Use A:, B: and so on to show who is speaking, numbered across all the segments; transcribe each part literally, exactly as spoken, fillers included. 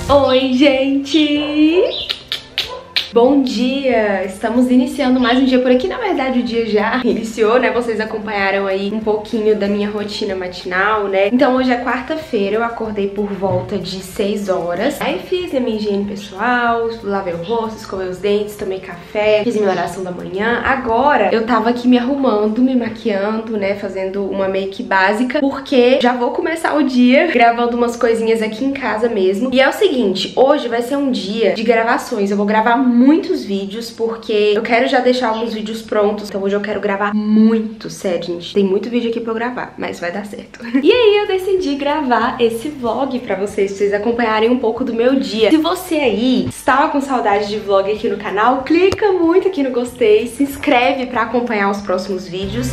A: Oi, gente! Bom dia! Estamos iniciando mais um dia por aqui. Na verdade, o dia já iniciou, né? Vocês acompanharam aí um pouquinho da minha rotina matinal, né? Então, hoje é quarta-feira, eu acordei por volta de seis horas. Aí fiz a minha higiene pessoal, lavei o rosto, escovei os dentes, tomei café, fiz minha oração da manhã. Agora, eu tava aqui me arrumando, me maquiando, né? Fazendo uma make básica, porque já vou começar o dia gravando umas coisinhas aqui em casa mesmo. E é o seguinte, hoje vai ser um dia de gravações. Eu vou gravar muito muitos vídeos, porque eu quero já deixar alguns vídeos prontos. Então hoje eu quero gravar muito, sério, gente. Tem muito vídeo aqui pra eu gravar, mas vai dar certo. E aí eu decidi gravar esse vlog pra vocês, pra vocês acompanharem um pouco do meu dia. Se você aí estava com saudade de vlog aqui no canal, clica muito aqui no gostei, se inscreve pra acompanhar os próximos vídeos.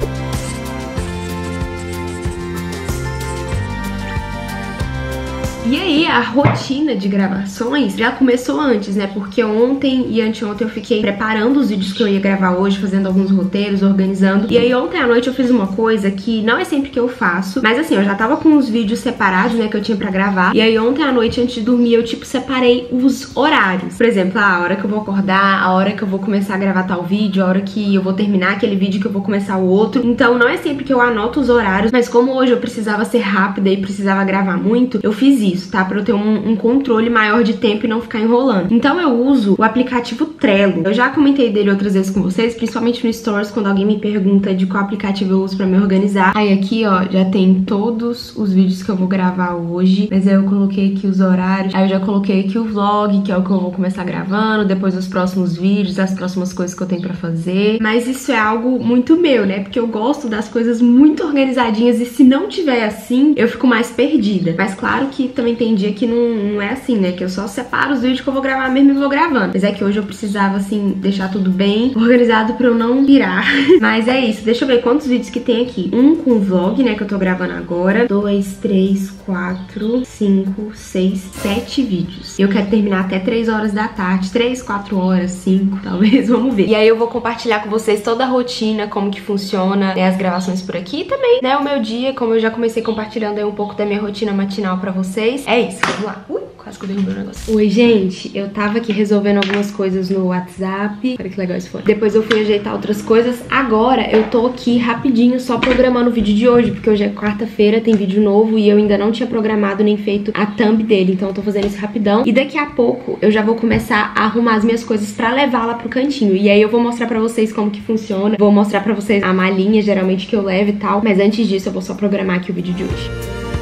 A: E aí, a rotina de gravações já começou antes, né? Porque ontem e anteontem eu fiquei preparando os vídeos que eu ia gravar hoje, fazendo alguns roteiros, organizando. E aí, ontem à noite eu fiz uma coisa que não é sempre que eu faço, mas assim, eu já tava com os vídeos separados, né, que eu tinha pra gravar. E aí, ontem à noite, antes de dormir, eu, tipo, separei os horários. Por exemplo, a hora que eu vou acordar, a hora que eu vou começar a gravar tal vídeo, a hora que eu vou terminar aquele vídeo que eu vou começar o outro. Então, não é sempre que eu anoto os horários, mas como hoje eu precisava ser rápida e precisava gravar muito, eu fiz isso, tá? Pra eu ter um, um controle maior de tempo e não ficar enrolando. Então eu uso o aplicativo Trello. Eu já comentei dele outras vezes com vocês, principalmente no Stories, quando alguém me pergunta de qual aplicativo eu uso pra me organizar. Aí aqui, ó, já tem todos os vídeos que eu vou gravar hoje, mas aí eu coloquei aqui os horários. Aí eu já coloquei aqui o vlog, que é o que eu vou começar gravando, depois os próximos vídeos, as próximas coisas que eu tenho pra fazer. Mas isso é algo muito meu, né? Porque eu gosto das coisas muito organizadinhas e se não tiver assim, eu fico mais perdida. Mas claro que também tem dia que não, não é assim, né? Que eu só separo os vídeos que eu vou gravar mesmo e vou gravando. Mas é que hoje eu precisava, assim, deixar tudo bem organizado pra eu não virar. Mas é isso. Deixa eu ver quantos vídeos que tem aqui. Um com vlog, né? Que eu tô gravando agora. Dois, três, quatro, cinco, seis, sete vídeos. Eu quero terminar até três horas da tarde. Três, quatro horas, cinco, talvez. Vamos ver. E aí eu vou compartilhar com vocês toda a rotina, como que funciona, né, as gravações por aqui. E também, né, o meu dia, como eu já comecei compartilhando aí um pouco da minha rotina matinal pra vocês. É isso, vamos lá. Ui, quase que eu derrubei o negócio. Oi, gente, eu tava aqui resolvendo algumas coisas no WhatsApp. Olha que legal esse fone. Depois eu fui ajeitar outras coisas. Agora eu tô aqui rapidinho só programando o vídeo de hoje, porque hoje é quarta-feira, tem vídeo novo e eu ainda não tinha programado nem feito a thumb dele. Então eu tô fazendo isso rapidão. E daqui a pouco eu já vou começar a arrumar as minhas coisas pra levar lá pro cantinho. E aí eu vou mostrar pra vocês como que funciona. Vou mostrar pra vocês a malinha, geralmente, que eu levo e tal. Mas antes disso eu vou só programar aqui o vídeo de hoje.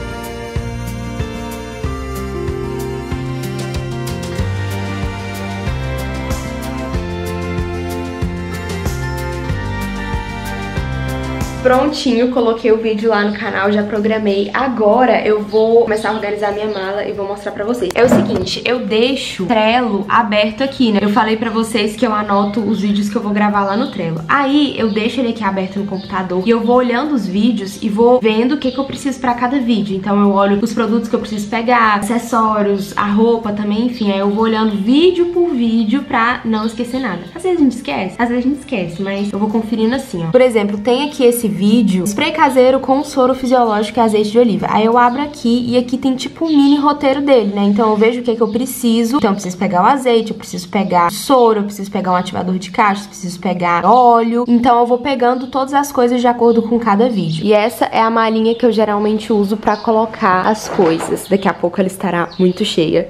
A: Prontinho, coloquei o vídeo lá no canal, já programei. Agora eu vou começar a organizar minha mala e vou mostrar pra vocês. É o seguinte, eu deixo o Trello aberto aqui, né? Eu falei pra vocês que eu anoto os vídeos que eu vou gravar lá no Trello. Aí eu deixo ele aqui aberto no computador e eu vou olhando os vídeos e vou vendo o que que eu preciso pra cada vídeo. Então eu olho os produtos que eu preciso pegar, acessórios, a roupa também, enfim. Aí eu vou olhando vídeo por vídeo pra não esquecer nada. Às vezes a gente esquece, às vezes a gente esquece, mas eu vou conferindo assim, ó. Por exemplo, tem aqui esse vídeo, spray caseiro com soro fisiológico e azeite de oliva. Aí eu abro aqui e aqui tem tipo um mini roteiro dele, né? Então eu vejo o que é que eu preciso. Então eu preciso pegar o azeite, eu preciso pegar o soro, eu preciso pegar um ativador de cachos, eu preciso pegar óleo. Então eu vou pegando todas as coisas de acordo com cada vídeo. E essa é a malinha que eu geralmente uso pra colocar as coisas. Daqui a pouco ela estará muito cheia.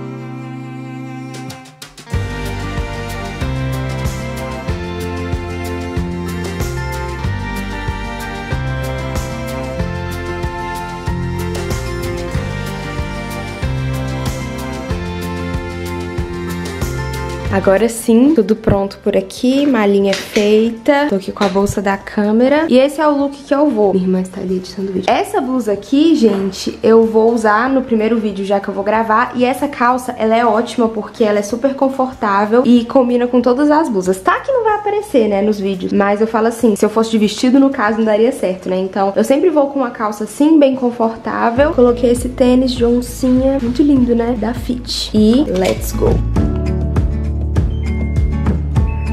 A: Agora sim, tudo pronto por aqui, malinha feita. Tô aqui com a bolsa da câmera. E esse é o look que eu vou. Minha irmã está ali editando o vídeo. Essa blusa aqui, gente, eu vou usar no primeiro vídeo já que eu vou gravar. E essa calça, ela é ótima porque ela é super confortável e combina com todas as blusas. Tá que não vai aparecer, né, nos vídeos. Mas eu falo assim, se eu fosse de vestido, no caso, não daria certo, né? Então, eu sempre vou com uma calça assim, bem confortável. Coloquei esse tênis de oncinha, muito lindo, né? Da Fit. E let's go!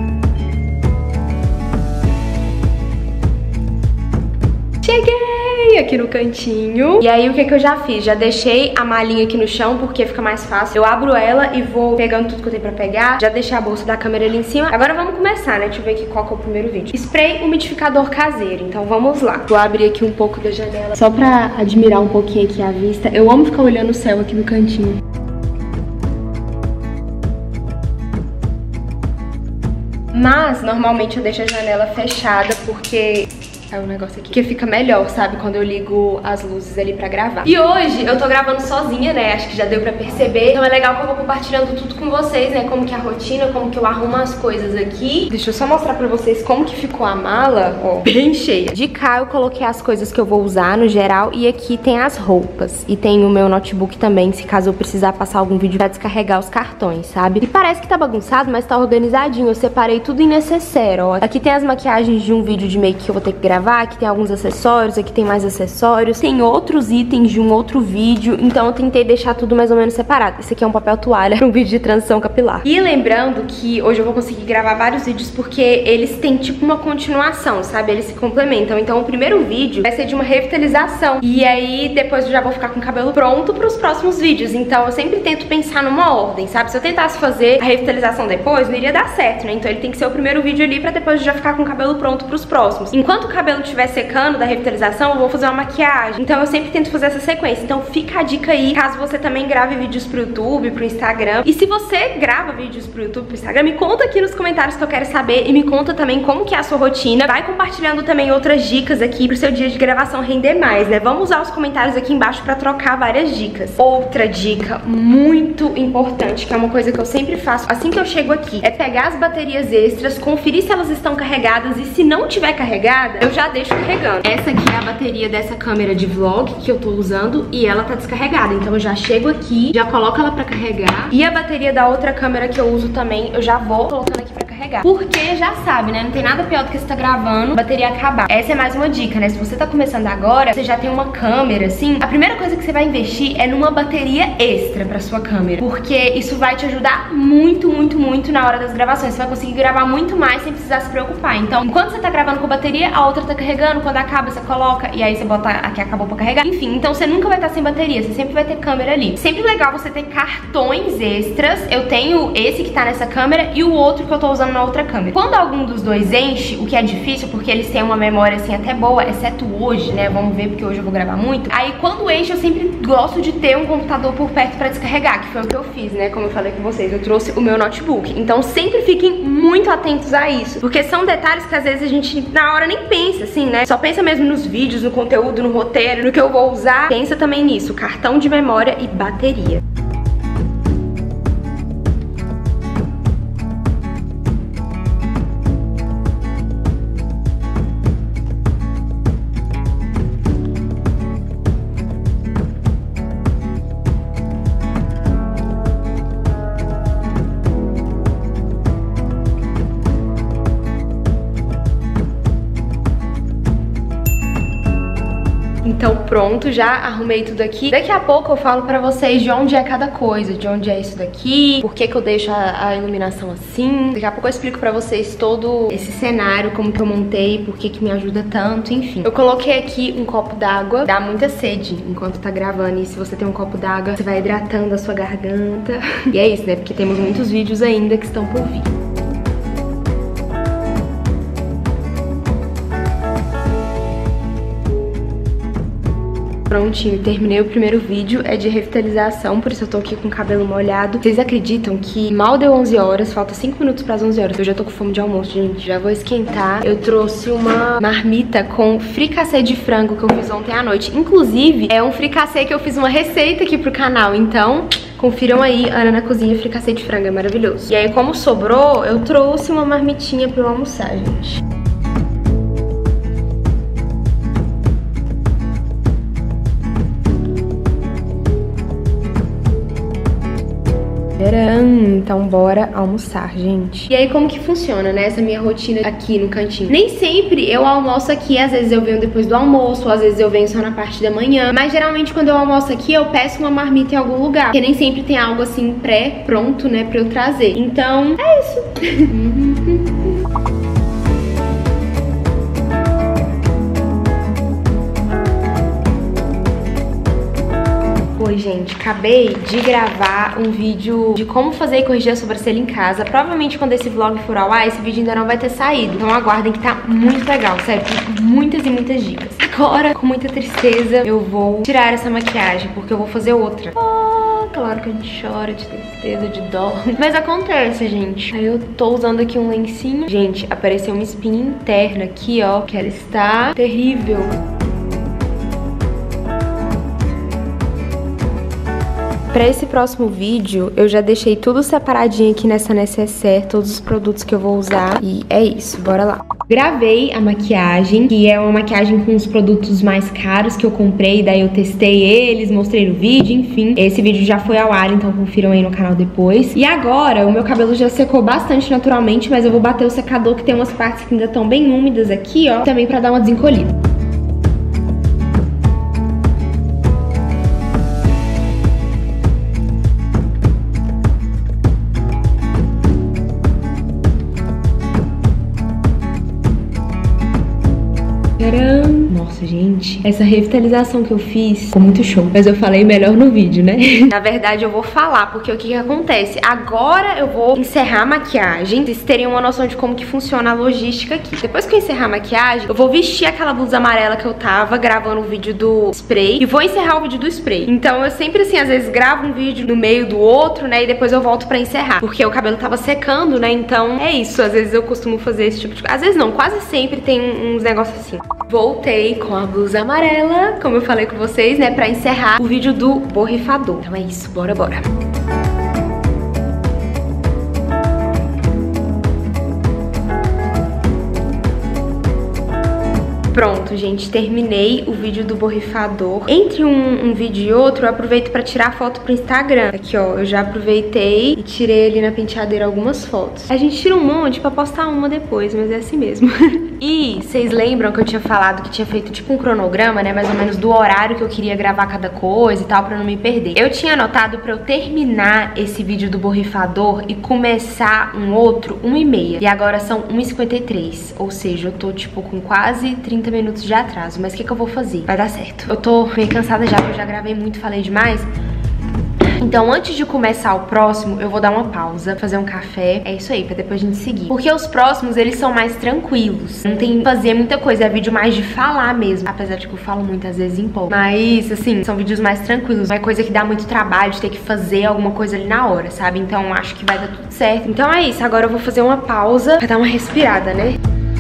A: Cheguei! aí aqui no cantinho. E aí o que que eu já fiz? Já deixei a malinha aqui no chão, porque fica mais fácil. Eu abro ela e vou pegando tudo que eu tenho pra pegar. Já deixei a bolsa da câmera ali em cima. Agora vamos começar, né? Deixa eu ver aqui qual que é o primeiro vídeo. Spray umidificador caseiro. Então vamos lá. Vou abrir aqui um pouco da janela só pra admirar um pouquinho aqui a vista. Eu amo ficar olhando o céu aqui no cantinho. Mas, normalmente eu deixo a janela fechada porque... é um negócio aqui que fica melhor, sabe? Quando eu ligo as luzes ali pra gravar. E hoje eu tô gravando sozinha, né? Acho que já deu pra perceber. Então é legal que eu vou compartilhando tudo com vocês, né? Como que é a rotina, como que eu arrumo as coisas aqui. Deixa eu só mostrar pra vocês como que ficou a mala, ó, bem cheia. De cá eu coloquei as coisas que eu vou usar no geral. E aqui tem as roupas. E tem o meu notebook também, se caso eu precisar passar algum vídeo pra descarregar os cartões, sabe? E parece que tá bagunçado, mas tá organizadinho. Eu separei tudo em necessaire, ó. Aqui tem as maquiagens de um vídeo de make que eu vou ter que gravar. Aqui tem alguns acessórios, aqui tem mais acessórios, tem outros itens de um outro vídeo, então eu tentei deixar tudo mais ou menos separado. Esse aqui é um papel toalha para um vídeo de transição capilar. E lembrando que hoje eu vou conseguir gravar vários vídeos porque eles têm tipo uma continuação, sabe? Eles se complementam. Então o primeiro vídeo vai ser de uma revitalização e aí depois eu já vou ficar com o cabelo pronto para os próximos vídeos. Então eu sempre tento pensar numa ordem, sabe? Se eu tentasse fazer a revitalização depois, não iria dar certo, né? Então ele tem que ser o primeiro vídeo ali para depois eu já ficar com o cabelo pronto para os próximos. Enquanto o cabelo estiver secando da revitalização, eu vou fazer uma maquiagem. Então eu sempre tento fazer essa sequência. Então fica a dica aí, caso você também grave vídeos pro YouTube, pro Instagram. E se você grava vídeos pro YouTube, pro Instagram, me conta aqui nos comentários que eu quero saber. E me conta também como que é a sua rotina. Vai compartilhando também outras dicas aqui pro seu dia de gravação render mais, né? Vamos usar os comentários aqui embaixo pra trocar várias dicas. Outra dica muito importante, que é uma coisa que eu sempre faço assim que eu chego aqui, é pegar as baterias extras, conferir se elas estão carregadas e se não tiver carregada, eu já deixo carregando. Essa aqui é a bateria dessa câmera de vlog que eu tô usando e ela tá descarregada. Então eu já chego aqui, já coloco ela pra carregar. E a bateria da outra câmera que eu uso também, eu já vou colocando aqui pra carregar. Porque já sabe, né? Não tem nada pior do que você tá gravando, a bateria acabar. Essa é mais uma dica, né? Se você tá começando agora, você já tem uma câmera, assim, a primeira coisa que você vai investir é numa bateria extra pra sua câmera. Porque isso vai te ajudar muito, muito, muito na hora das gravações. Você vai conseguir gravar muito mais sem precisar se preocupar. Então, enquanto você tá gravando com a bateria, a outra tá carregando, quando acaba você coloca e aí você bota a que acabou pra carregar. Enfim, então você nunca vai estar sem bateria, você sempre vai ter câmera ali. Sempre legal você ter cartões extras. Eu tenho esse que tá nessa câmera e o outro que eu tô usando na outra câmera. Quando algum dos dois enche, o que é difícil porque eles têm uma memória assim até boa, exceto hoje, né? Vamos ver porque hoje eu vou gravar muito. Aí quando enche eu sempre gosto de ter um computador por perto pra descarregar, que foi o que eu fiz, né? Como eu falei com vocês, eu trouxe o meu notebook. Então sempre fiquem muito atentos a isso, porque são detalhes que às vezes a gente na hora nem pensa, assim, né? Só pensa mesmo nos vídeos, no conteúdo, no roteiro, no que eu vou usar. Pensa também nisso, cartão de memória e bateria. Então pronto, já arrumei tudo aqui. Daqui a pouco eu falo pra vocês de onde é cada coisa, de onde é isso daqui, por que que eu deixo a, a iluminação assim. Daqui a pouco eu explico pra vocês todo esse cenário, como que eu montei, por que que me ajuda tanto, enfim. Eu coloquei aqui um copo d'água, dá muita sede enquanto tá gravando, e se você tem um copo d'água, você vai hidratando a sua garganta. E é isso, né, porque temos muitos vídeos ainda que estão por vir. Prontinho, terminei o primeiro vídeo, é de revitalização, por isso eu tô aqui com o cabelo molhado. Vocês acreditam que mal deu onze horas, falta cinco minutos pras onze horas. Eu já tô com fome de almoço, gente, já vou esquentar. Eu trouxe uma marmita com fricassê de frango que eu fiz ontem à noite. Inclusive, é um fricassê que eu fiz uma receita aqui pro canal, então confiram aí, Ana na Cozinha, fricassê de frango, é maravilhoso. E aí, como sobrou, eu trouxe uma marmitinha pra eu almoçar, gente. Então bora almoçar, gente. E aí como que funciona, né, essa minha rotina aqui no cantinho? Nem sempre eu almoço aqui, às vezes eu venho depois do almoço, ou às vezes eu venho só na parte da manhã. Mas geralmente quando eu almoço aqui eu peço uma marmita em algum lugar, porque nem sempre tem algo assim pré-pronto, né, pra eu trazer. Então é isso. Oi, gente, acabei de gravar um vídeo de como fazer e corrigir a sobrancelha em casa. Provavelmente quando esse vlog for ao ar, esse vídeo ainda não vai ter saído. Então aguardem que tá muito legal, sério, tem muitas e muitas dicas. Agora, com muita tristeza, eu vou tirar essa maquiagem, porque eu vou fazer outra. Oh, claro que a gente chora de tristeza, de dó. Mas acontece, gente. Aí eu tô usando aqui um lencinho. Gente, apareceu uma espinha interna aqui, ó, que ela está terrível. Pra esse próximo vídeo, eu já deixei tudo separadinho aqui nessa necessaire, todos os produtos que eu vou usar. E é isso, bora lá. Gravei a maquiagem, que é uma maquiagem com os produtos mais caros que eu comprei, daí eu testei eles, mostrei no vídeo, enfim. Esse vídeo já foi ao ar, então confiram aí no canal depois. E agora, o meu cabelo já secou bastante naturalmente, mas eu vou bater o secador, que tem umas partes que ainda estão bem úmidas aqui, ó, também pra dar uma desencolhida. Nossa, gente, essa revitalização que eu fiz ficou muito show. Mas eu falei melhor no vídeo, né? Na verdade, eu vou falar, porque o que que acontece? Agora eu vou encerrar a maquiagem. Vocês teriam uma noção de como que funciona a logística aqui. Depois que eu encerrar a maquiagem, eu vou vestir aquela blusa amarela que eu tava gravando o vídeo do spray e vou encerrar o vídeo do spray. Então eu sempre, assim, às vezes gravo um vídeo no meio do outro, né? E depois eu volto pra encerrar, porque o cabelo tava secando, né? Então é isso, às vezes eu costumo fazer esse tipo de coisa. Às vezes não, quase sempre tem uns negócios assim. Voltei com a blusa amarela, como eu falei com vocês, né, pra encerrar o vídeo do borrifador. Então é isso, bora, bora. Pronto, gente, terminei o vídeo do borrifador. Entre um, um vídeo e outro, eu aproveito pra tirar foto pro Instagram. Aqui, ó, eu já aproveitei e tirei ali na penteadeira algumas fotos. A gente tira um monte pra postar uma depois, mas é assim mesmo. E vocês lembram que eu tinha falado que tinha feito tipo um cronograma, né, mais ou menos do horário que eu queria gravar cada coisa e tal, pra não me perder. Eu tinha anotado pra eu terminar esse vídeo do borrifador e começar um outro, uma e meia. E agora são uma e cinquenta e três, ou seja, eu tô tipo com quase trinta minutos de atraso. Mas o que que eu vou fazer? Vai dar certo. Eu tô meio cansada já, porque eu já gravei muito, falei demais. Então, antes de começar o próximo, eu vou dar uma pausa, fazer um café. É isso aí, pra depois a gente seguir. Porque os próximos, eles são mais tranquilos. Não tem que fazer muita coisa, é vídeo mais de falar mesmo. Apesar de que eu falo muitas vezes em pouco. Mas, assim, são vídeos mais tranquilos. Não é coisa que dá muito trabalho de ter que fazer alguma coisa ali na hora, sabe? Então, acho que vai dar tudo certo. Então é isso, agora eu vou fazer uma pausa pra dar uma respirada, né?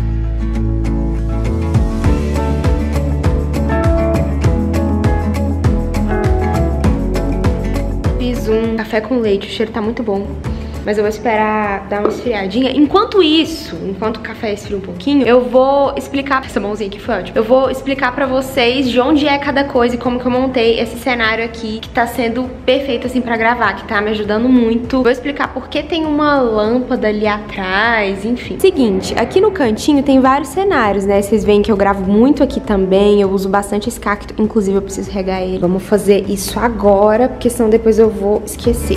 A: Um café com leite, o cheiro tá muito bom. Mas eu vou esperar dar uma esfriadinha. Enquanto isso, enquanto o café esfria um pouquinho, eu vou explicar... Essa mãozinha aqui foi ótima. Eu vou explicar pra vocês de onde é cada coisa e como que eu montei esse cenário aqui, que tá sendo perfeito, assim, pra gravar, que tá me ajudando muito. Vou explicar por que tem uma lâmpada ali atrás, enfim. Seguinte, aqui no cantinho tem vários cenários, né? Vocês veem que eu gravo muito aqui também, eu uso bastante esse cacto, inclusive eu preciso regar ele. Vamos fazer isso agora, porque senão depois eu vou esquecer.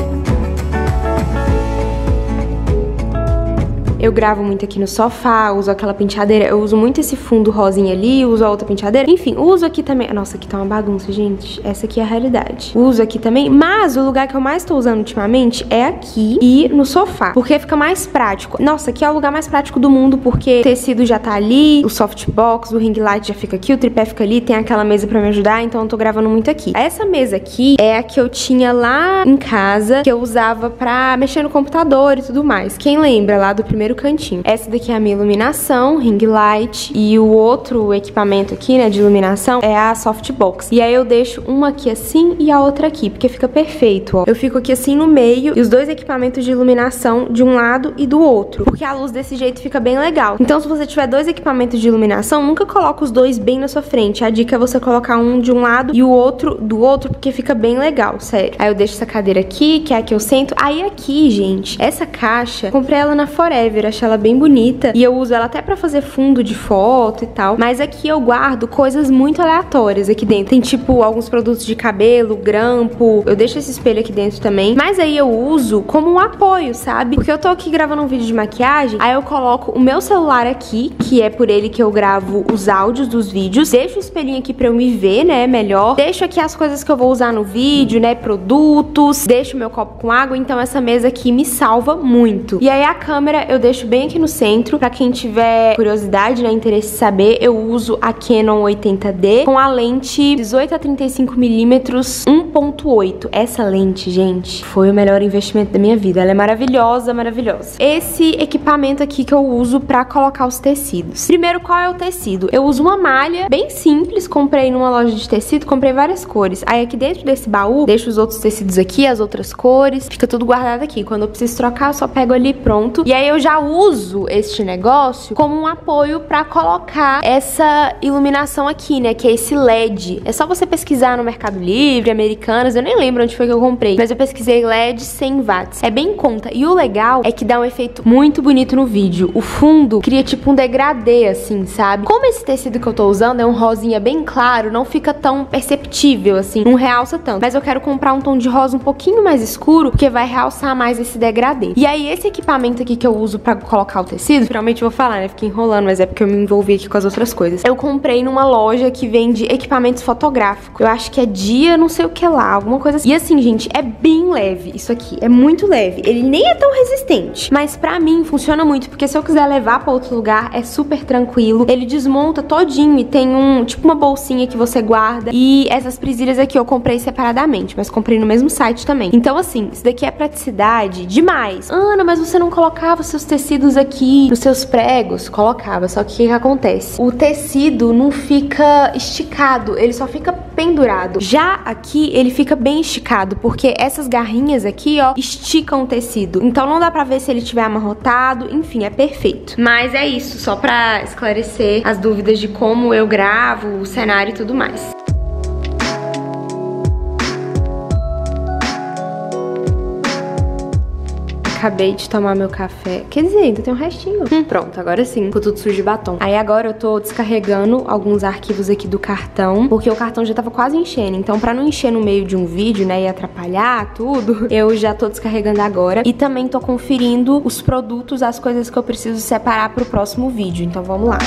A: Eu gravo muito aqui no sofá, uso aquela penteadeira, eu uso muito esse fundo rosinha ali, uso a outra penteadeira. Enfim, uso aqui também... Nossa, aqui tá uma bagunça, gente. Essa aqui é a realidade. Uso aqui também, mas o lugar que eu mais tô usando ultimamente é aqui e no sofá, porque fica mais prático. Nossa, aqui é o lugar mais prático do mundo, porque o tecido já tá ali, o softbox, o ring light já fica aqui, o tripé fica ali, tem aquela mesa pra me ajudar, então eu tô gravando muito aqui. Essa mesa aqui é a que eu tinha lá em casa, que eu usava pra mexer no computador e tudo mais. Quem lembra lá do primeiro cantinho? Essa daqui é a minha iluminação, ring light, e o outro equipamento aqui, né, de iluminação é a softbox. E aí eu deixo uma aqui assim e a outra aqui, porque fica perfeito, ó. Eu fico aqui assim no meio e os dois equipamentos de iluminação de um lado e do outro, porque a luz desse jeito fica bem legal. Então, se você tiver dois equipamentos de iluminação, nunca coloca os dois bem na sua frente. A dica é você colocar um de um lado e o outro do outro, porque fica bem legal, sério. Aí eu deixo essa cadeira aqui, que é a que eu sento. Aí aqui, gente, essa caixa, comprei ela na Forever, primeiro, achei ela bem bonita e eu uso ela até pra fazer fundo de foto e tal. Mas aqui eu guardo coisas muito aleatórias aqui dentro. Tem tipo alguns produtos de cabelo, grampo. Eu deixo esse espelho aqui dentro também. Mas aí eu uso como um apoio, sabe? Porque eu tô aqui gravando um vídeo de maquiagem, aí eu coloco o meu celular aqui, que é por ele que eu gravo os áudios dos vídeos. Deixo o espelhinho aqui pra eu me ver, né, melhor. Deixo aqui as coisas que eu vou usar no vídeo, né, produtos. Deixo meu copo com água, então essa mesa aqui me salva muito. E aí a câmera eu deixo bem aqui no centro. Pra quem tiver curiosidade, né, interesse em saber, eu uso a Canon oitenta D com a lente dezoito a trinta e cinco milímetros um ponto oito. Essa lente, gente, foi o melhor investimento da minha vida. Ela é maravilhosa, maravilhosa. Esse equipamento aqui que eu uso pra colocar os tecidos. Primeiro, qual é o tecido? Eu uso uma malha bem simples, comprei numa loja de tecido, comprei várias cores. Aí aqui dentro desse baú, deixo os outros tecidos aqui, as outras cores, fica tudo guardado aqui. Quando eu preciso trocar, eu só pego ali e pronto. E aí eu já uso este negócio como um apoio pra colocar essa iluminação aqui, né, que é esse L E D. É só você pesquisar no Mercado Livre, Americanas, eu nem lembro onde foi que eu comprei, mas eu pesquisei L E D cem watts. É bem em conta. E o legal é que dá um efeito muito bonito no vídeo. O fundo cria tipo um degradê, assim, sabe? Como esse tecido que eu tô usando é um rosinha bem claro, não fica tão perceptível, assim, não realça tanto. Mas eu quero comprar um tom de rosa um pouquinho mais escuro, porque vai realçar mais esse degradê. E aí esse equipamento aqui que eu uso pra colocar o tecido, finalmente eu vou falar, né? Fiquei enrolando, mas é porque eu me envolvi aqui com as outras coisas. Eu comprei numa loja que vende equipamentos fotográficos. Eu acho que é Dia não sei o que lá, alguma coisa assim. E assim, gente, é bem leve isso aqui. É muito leve. Ele nem é tão resistente, mas pra mim funciona muito, porque se eu quiser levar pra outro lugar, é super tranquilo. Ele desmonta todinho e tem um, tipo uma bolsinha que você guarda. E essas presilhas aqui eu comprei separadamente, mas comprei no mesmo site também. Então assim, isso daqui é praticidade demais. Ana, mas você não colocava seus tecidos aqui nos seus pregos? Colocava, só que o que que acontece? O tecido não fica esticado, ele só fica pendurado. Já aqui, ele fica bem esticado, porque essas garrinhas aqui, ó, esticam o tecido. Então não dá pra ver se ele tiver amarrotado, enfim, é perfeito. Mas é isso, só pra esclarecer as dúvidas de como eu gravo, o cenário e tudo mais. Acabei de tomar meu café. Quer dizer, ainda tem um restinho. Hum, pronto, agora sim. Ficou tudo sujo de batom. Aí agora eu tô descarregando alguns arquivos aqui do cartão, porque o cartão já tava quase enchendo. Então pra não encher no meio de um vídeo, né, e atrapalhar tudo, eu já tô descarregando agora. E também tô conferindo os produtos, as coisas que eu preciso separar pro próximo vídeo. Então vamos lá.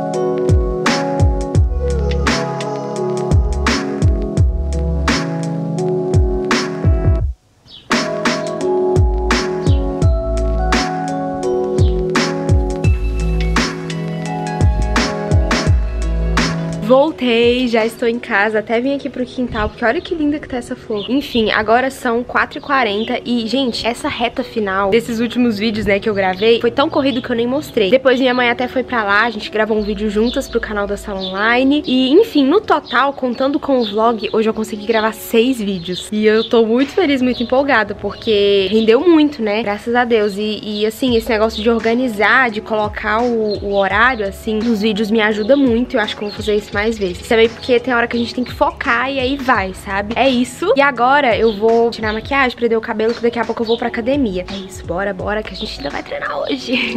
A: Voltei, já estou em casa, até vim aqui pro quintal, porque olha que linda que tá essa flor. Enfim, agora são quatro e quarenta e, gente, essa reta final desses últimos vídeos, né, que eu gravei, foi tão corrido que eu nem mostrei. Depois minha mãe até foi pra lá, a gente gravou um vídeo juntas pro canal da Sala Online. E, enfim, no total, contando com o vlog, hoje eu consegui gravar seis vídeos. E eu tô muito feliz, muito empolgada, porque rendeu muito, né, graças a Deus. E, e assim, esse negócio de organizar, de colocar o, o horário, assim, nos vídeos me ajuda muito. Eu acho que eu vou fazer isso mais vezes. Também porque tem hora que a gente tem que focar e aí vai, sabe? É isso. E agora eu vou tirar a maquiagem, prender o cabelo, que daqui a pouco eu vou pra academia. É isso, bora, bora, que a gente ainda vai treinar hoje.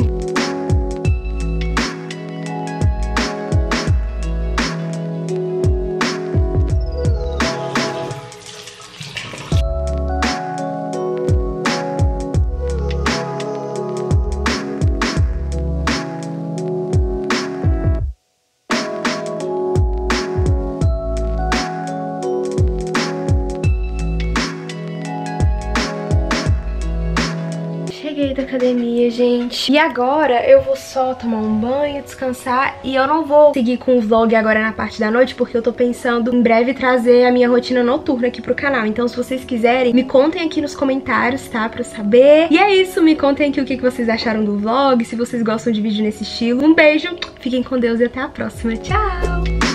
A: Cheguei da academia, gente. E agora eu vou só tomar um banho, descansar. E eu não vou seguir com o vlog agora na parte da noite, porque eu tô pensando em breve trazer a minha rotina noturna aqui pro canal. Então se vocês quiserem, me contem aqui nos comentários, tá? Pra eu saber. E é isso, me contem aqui o que vocês acharam do vlog, se vocês gostam de vídeo nesse estilo. Um beijo, fiquem com Deus e até a próxima. Tchau!